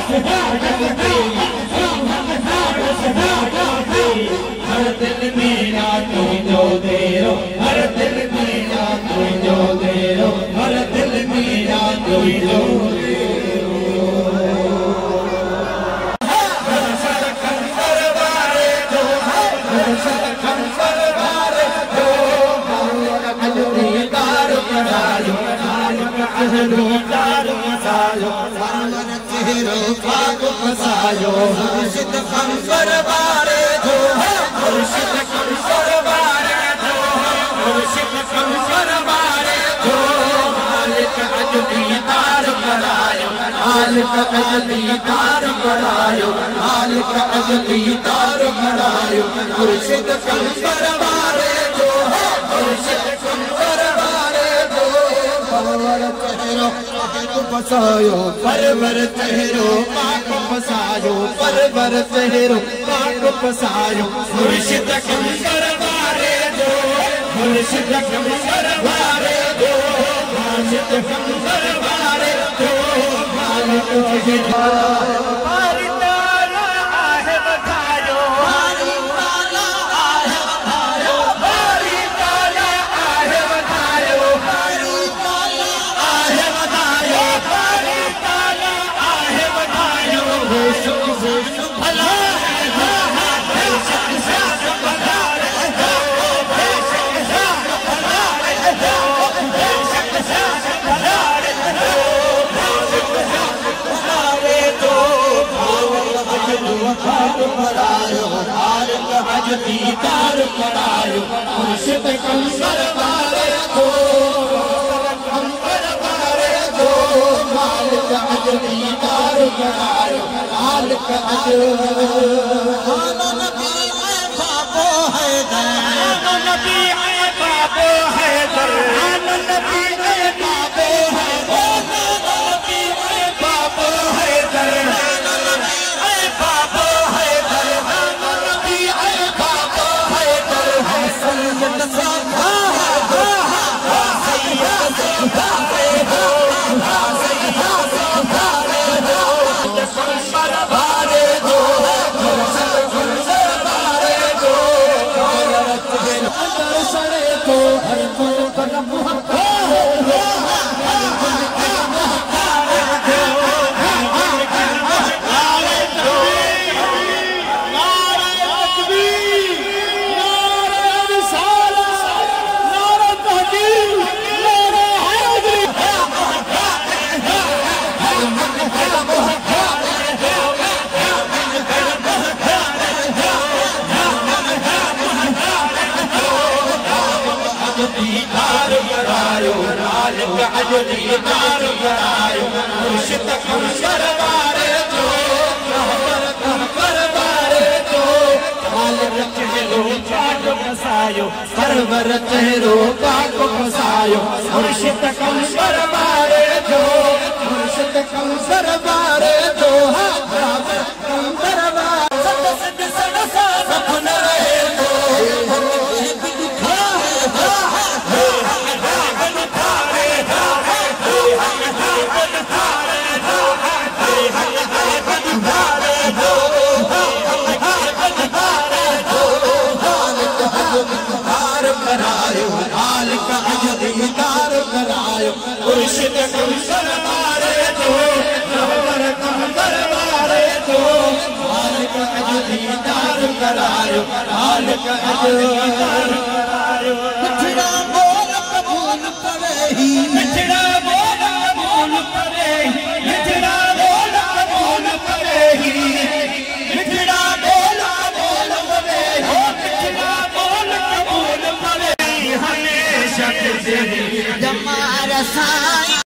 हर दिल मेरा तुझो देरो हर दिल मेरा तुझो देरो हर दिल मेरा तुझो फसायो मुर्शिद खंजर बारे जो मुर्शिद खंजर बारे जो मुर्शिद खंजर बारे जो मालिक अजदी तार करायो मालिक अजदी तार करायो मालिक अजदी तार करायो मुर्शिद खंजर बारे जो मुर्शिद खंजर बारे जो परवर चेहरो फसायो परवर चेहरो फसायो परवर चेहरो पाक फसायो मुर्शिद खंजर बारे दो मुर्शिद खंजर बारे दो मुर्शिद खंजर बारे दो मालिक दीदार करायो मुर्शिद खंजर बारे दो खंजर बारे दो मालिक अजदी दीदार करायो मालिक नबी है बाबो हैदर नबी है बाबो हैदर नबी है बाबो हैदर नबी है बाबो हैदर दीदार करायो मुर्शिद खंजर बारे दो खंजर बारे दो मालिक चेहरो पाक फसायो परवर चेहरो पाक फसायो मुर्शिद खंजर बारे दो मुर्शिद खंजर बारे दो खंजर बारे सपन रहे दो मुर्शिद खंजर बारे दो खंजर बारे दो मालिक अजदी दीदार करायो मालिक अजदी